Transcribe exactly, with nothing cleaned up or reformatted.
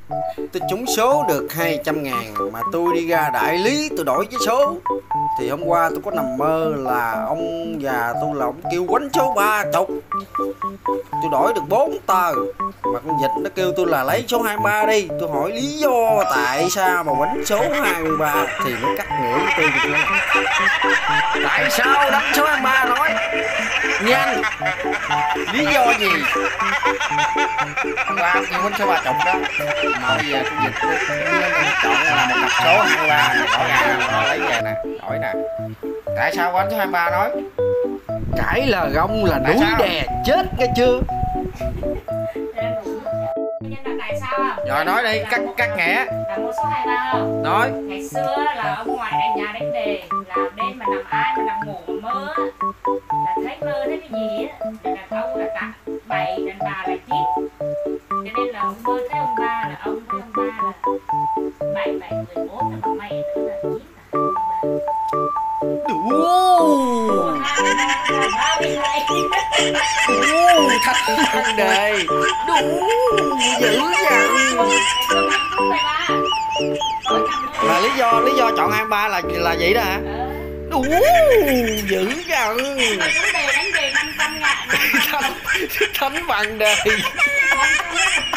tôi trúng số được hai trăm ngàn mà tôi đi ra đại lý tôi đổi với số. Thì hôm qua tôi có nằm mơ là ông già tôi là ông kêu quánh số ba chục, tôi đổi được bốn tờ, mà con vịt nó kêu tôi là lấy số hai ba đi. Tôi hỏi lý do tại sao mà quánh số hai ba thì nó cắt nghĩa với tôi được. Tại sao đánh số hai ba? Nói nhanh, lý do gì? Hôm qua ông kêu quánh số ba chục đó, mà bây giờ con vịt nó chọn là một cặp số hai ba này, bỏ ra nó lấy về nè, đổi nè. Tại sao quánh số hai ba? Nói Cãi là gông là núi đè chết nghe chưa? Nhưng là tại sao không? rồi nói đi, cắt cắt nghĩa. Là mua số hai ba không? Nói Ngày xưa là ông ngoại đánh nhà đánh đề, là đêm mà nằm ai mà nằm ngủ mà mơ á, là thấy mơ thấy cái gì á, là đàn ông là tạ bảy, đàn bà là chín. Cho nên là ông mơ thấy ông ba là ông thấy ông ba là bảy bảy mười bốn, là mẹ nữa là chín. Đủ thách vấn đề đủ dữ dằn. Là lý do lý do chọn hai ba là là vậy đó hả? Đủ dữ dằn. Đánh đề đánh đề năm trăm ngàn. Thánh thánh vấn đề.